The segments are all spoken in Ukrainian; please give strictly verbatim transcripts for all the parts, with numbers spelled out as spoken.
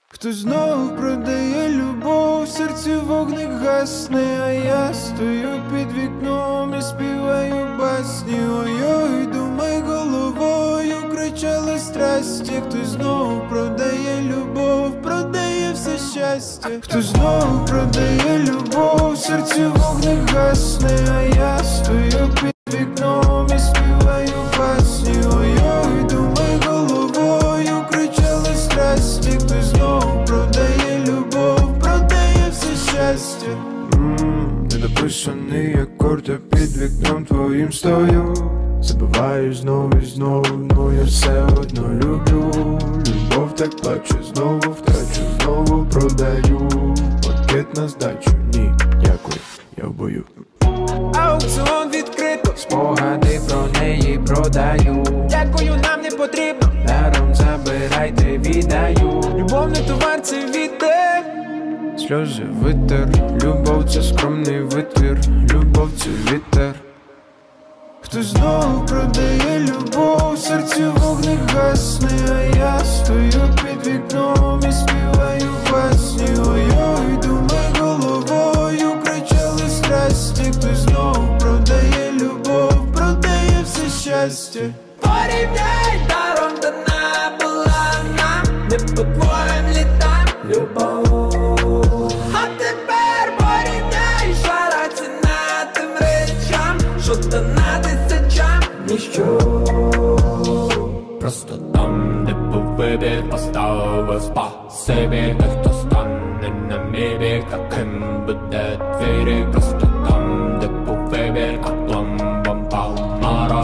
Хто знову продає любов, в серці вогник гасне, а я стою під вікном і співаю басні. Ой-ой, думай головою, кричали страсті. Хто знову продає любов, продає все щастя. Хто знову продає любов, в серці вогник гасне, а я стою під вікном і співаю басні. Ой-ой, думай головою, кричали страсті. Хто знову продає любов, продає все щастя. Ммм, недописаний акорд, я під вікном твоїм стою. Забуваю знову і знову, ну я все одно люблю. Любов так плаче, знову втрачу, знову продаю. Пакет на здачу, ні, дякую, я в бою. Аукціон відкрито, спогади про неї продаю. дякую, нам не потрібно, даром забирайте, віддаю. любов не товар, це вітер. Сльози витер, любов це скромний витвір, любов це вітер. Хто знову продає любов, в серці вогник гасне, а я стою під вікном і співаю басні. Ой-ой, думай головою, кричали страсті. Хто знову продає любов, продає все щастя. Порівняй, даром дана була нам, не по твоїм літам любов. А тепер порівняй, жара ціна тим речам, що дана тисячам ніщо. Просто там, де був вибір, поставив спасибі. Той, хто стане на мій бік, таким буде твій рік. Просто там, де був вибір, а пломбом палмара.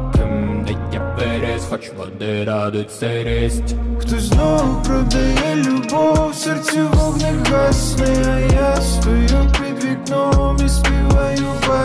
Хоч води радуть сирість. Хто знову продає любов, в серці вогник гасне, а я стою під вікном і співаю басні.